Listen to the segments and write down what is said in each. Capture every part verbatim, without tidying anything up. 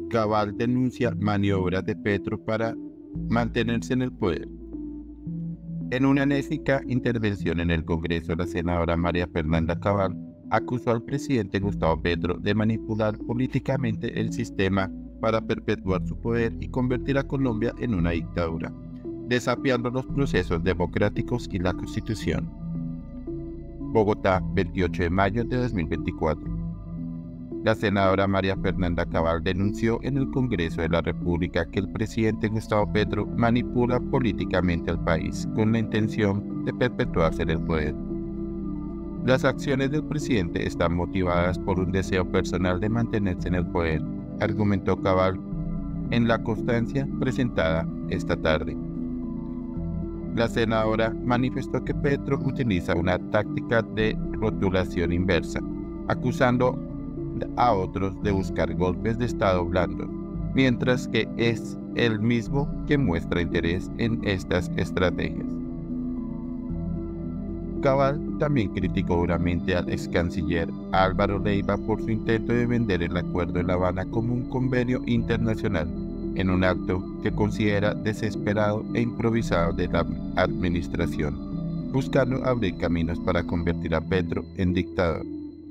Cabal denuncia maniobras de Petro para mantenerse en el poder. En una enérgica intervención en el Congreso, la senadora María Fernanda Cabal acusó al presidente Gustavo Petro de manipular políticamente el sistema para perpetuar su poder y convertir a Colombia en una dictadura, desafiando los procesos democráticos y la Constitución. Bogotá, veintiocho de mayo de dos mil veinticuatro. La senadora María Fernanda Cabal denunció en el Congreso de la República que el presidente Gustavo Petro manipula políticamente al país con la intención de perpetuarse en el poder. Las acciones del presidente están motivadas por un deseo personal de mantenerse en el poder, argumentó Cabal en la constancia presentada esta tarde. La senadora manifestó que Petro utiliza una táctica de rotulación inversa, acusando a otros de buscar golpes de Estado blandos, mientras que es él mismo que muestra interés en estas estrategias. Cabal también criticó duramente al ex canciller Álvaro Leiva por su intento de vender el Acuerdo de La Habana como un convenio internacional, en un acto que considera desesperado e improvisado de la administración, buscando abrir caminos para convertir a Petro en dictador.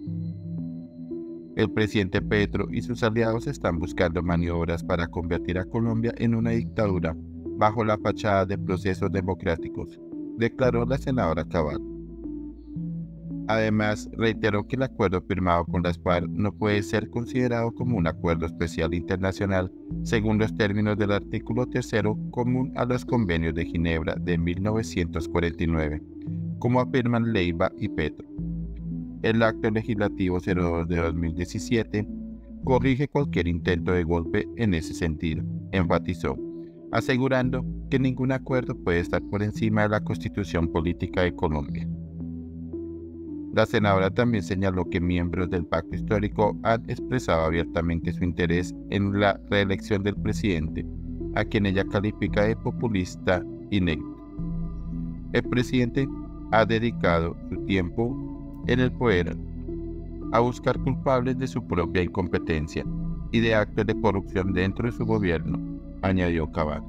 El presidente Petro y sus aliados están buscando maniobras para convertir a Colombia en una dictadura bajo la fachada de procesos democráticos, declaró la senadora Cabal. Además, reiteró que el acuerdo firmado con las FARC no puede ser considerado como un acuerdo especial internacional según los términos del artículo tercero común a los convenios de Ginebra de mil novecientos cuarenta y nueve, como afirman Leiva y Petro. El acto legislativo cero dos de dos mil diecisiete corrige cualquier intento de golpe en ese sentido, enfatizó, asegurando que ningún acuerdo puede estar por encima de la Constitución Política de Colombia. La senadora también señaló que miembros del pacto histórico han expresado abiertamente su interés en la reelección del presidente, a quien ella califica de populista inepto. El presidente ha dedicado su tiempo en el poder a buscar culpables de su propia incompetencia y de actos de corrupción dentro de su gobierno, añadió Cabal.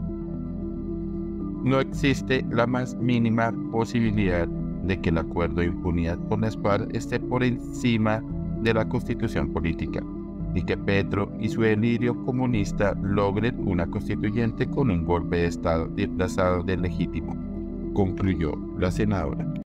No existe la más mínima posibilidad de que el acuerdo de impunidad con las FARC esté por encima de la constitución política y que Petro y su delirio comunista logren una constituyente con un golpe de Estado disfrazado de legítimo, concluyó la senadora.